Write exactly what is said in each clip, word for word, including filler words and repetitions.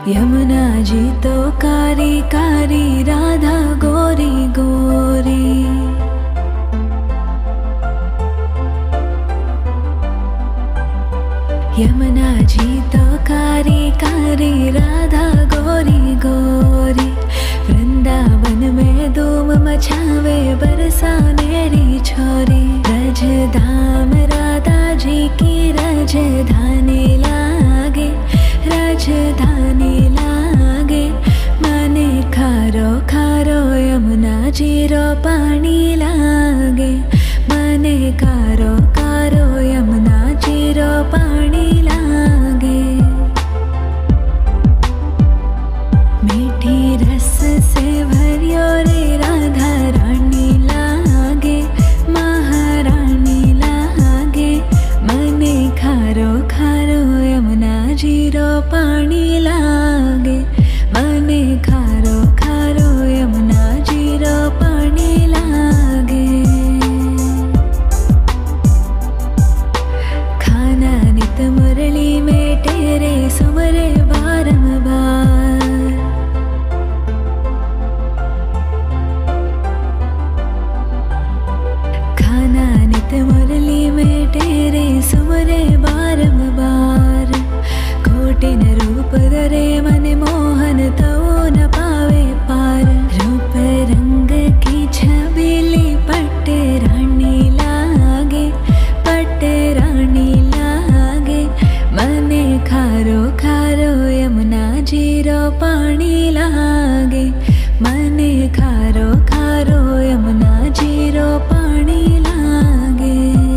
यमुना जी तो कारी कारी, राधा गोरी गोरी। यमुना जी तो कारी कारी, राधा गोरी गोरी। वृंदावन में धूम मचावे, बरसानेरी छोरी। रज धाम राधा जी की राजधानी लागे, राजधानी लागे। मने खारो खारो यमुना जी रो पानी लागे। मने खारो खारो यमुना जी रो पानी लागे। मीठी रस से भरियो रे राधा रानी लागे, महारानी लागे। मने खारो खारो यमुना जी रो पानी लागे। मने खारो खारो यमुना जी रो पानी लागे। खाना नित मुरली में तेरे सुमरे बारंबार। खाना नित मुरली में तेरे सुमरे बारंबार। कोटिन रूप धरे मन मोहन, तो न पावे पार। रूप रंग की छबीली, पट्ट रानी लागे, पट्ट रानी लागे। मने खारो खारो यमुना जी रो पानी लागे। मने खारो खारो यमुना जी रो पानी लागे।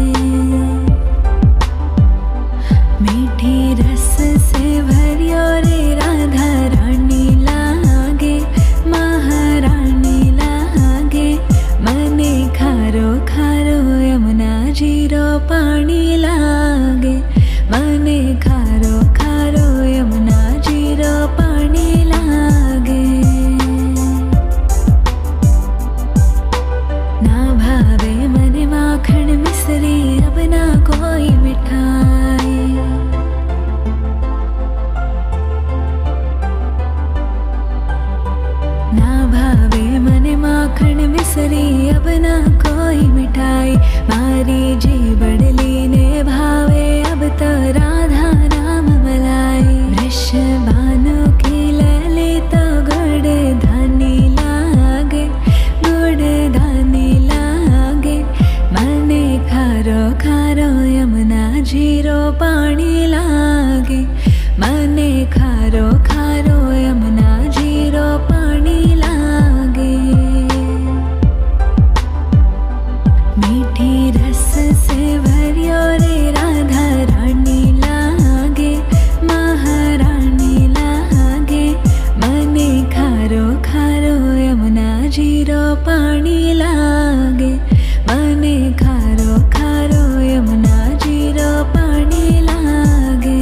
मीठी रस से भरियो रे राधा रानी लागे, महारानी लागे। मने खारो खारो यमुना जी रो पानी लागे। मने खारो खारो यमुना जी रो पानी लागे। ना भावे मने माखन मिश्री, अब ना कोई मिठाई। ना भावे मने माखन मिश्री, अब ना कोई मिठाई। मारी जी बड़ली ने भावे, अब तो राधा नाम मलाई। वृषभानु की लली तो गुड़ धानी लागे, गुड़ धानी लागे। मने खारो खारो यमुना जी रो पानी लागे। मने खारो खारो यमुना जी रो पानी लागे। मीठी रस से भरियो रे राधा रानी लागे, महारानी लागे। मने खारो खारो यमुना जी रो पानी लागे। मने खारो खारो यमुना जी रो पानी लागे।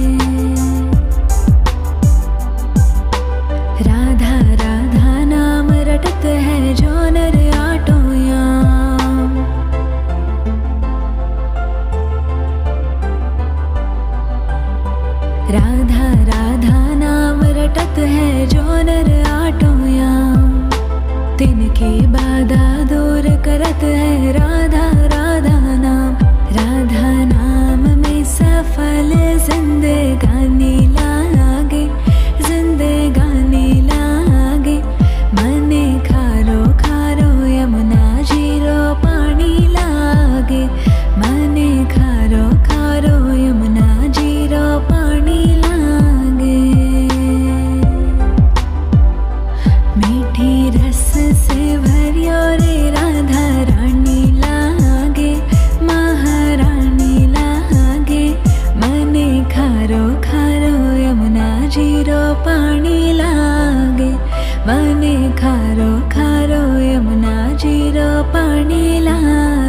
राधा राधा नाम रटत है जो नर आटो याम। राधा राधा नाम रटत है जो नर आटो याम। तिनकी बाधा दूर करत है राधा राधा नाम। राधा नाम में सफल जिंदगानी लागे, जिंदगानी लागे। मने खारो खारो यमुना जी रो पानी लागे। मने खारो खारो यमुना जी रो पानी लागे। मीठी रस से भरियो रे राधा रानी लागे, महारानी लागे। मने खारो खारो यमुना जी रो पानी लागे। मने खारो खारो यमुना जी रो पानी लागे।